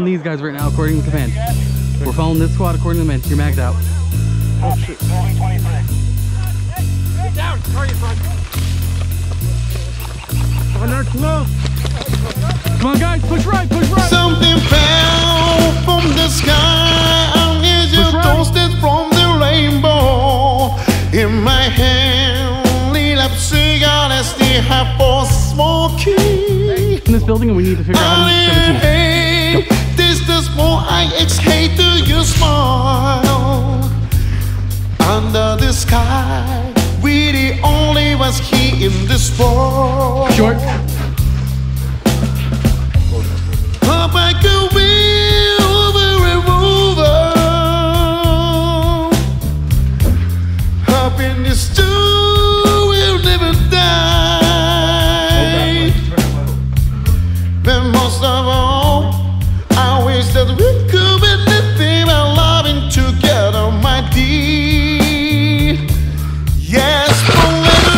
following these guys right now according to command. We're following this squad according to command. You're magged out. Oh shit. Get down, target front. On there, slow. Come on guys, push right, push right. Something fell from the sky, and is you toasted from the rainbow. In my hand, lit up cigar as they have for smoking. In this building, and we need to figure out how to use 17. This the small I hate to you smile. Under the sky, we the only ones here in this world. Short. Up I go over and over. Up in this too, we'll never die. But most of all, I wish that we could be living and loving together, my dear. Yes, forever.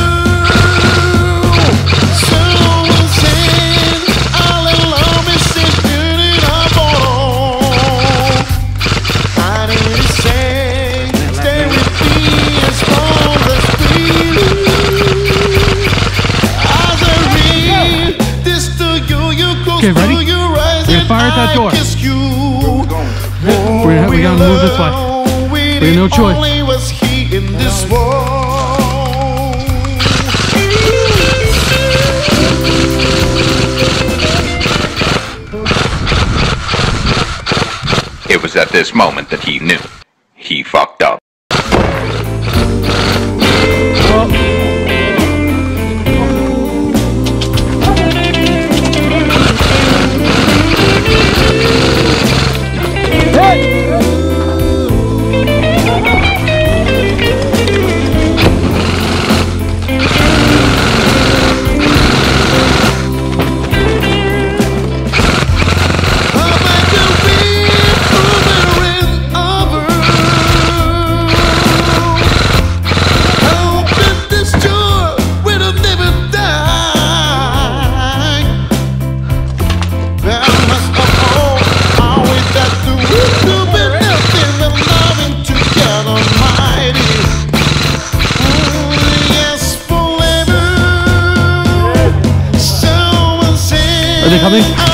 Someone said, all alone is sitting in a bottle. I didn't say, stay with me as long as we live. As I read this to you, you close Okay, ready? to your eyes We're and gonna fire at that door. I kiss you. We gotta move this way. We have no choice. Only was he in this world. It was at this moment that he knew. He fucked up. Are they coming?